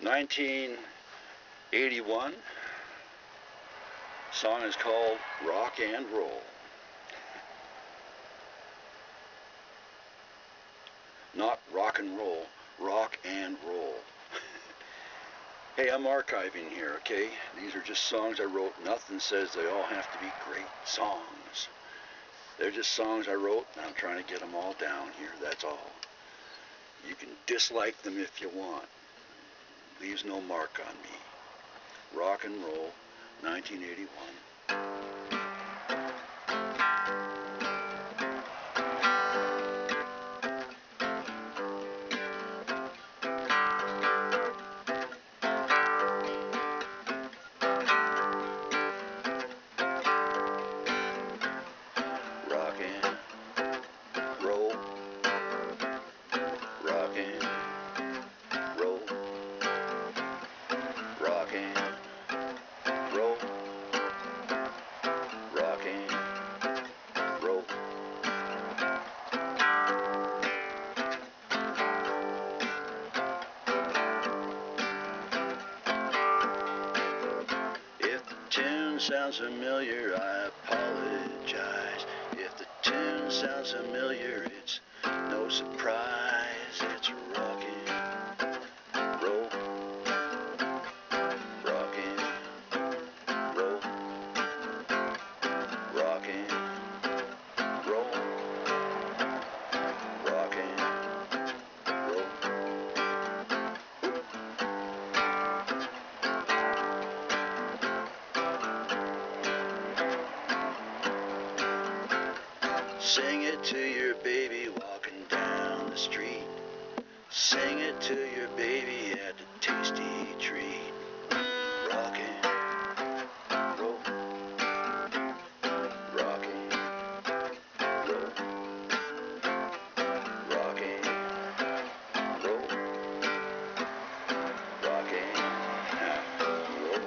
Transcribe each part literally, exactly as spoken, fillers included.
nineteen eighty-one. Song is called Rock and Roll. Not rock and roll, rock and roll. Hey, I'm archiving here, okay? These are just songs I wrote. Nothing says they all have to be great songs. They're just songs I wrote, and I'm trying to get them all down here, that's all. You can dislike them if you want. Leaves no mark on me. Rock and Roll, nineteen eighty-one. Sounds familiar, I apologize. If the tune sounds familiar, it's no surprise. It's rockin' roll, rockin' roll, rockin' roll, rockin' roll. Sing it to your baby walking down the street. Sing it to your baby at the tasty treat. Rockin', roll, rockin', roll, rockin', roll, rockin', roll.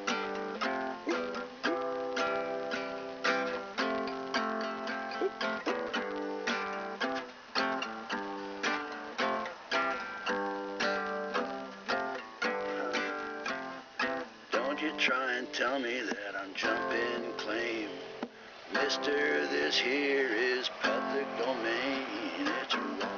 Don't you try and tell me that I'm jumping claim. Mister, this here is public domain. It's wrong.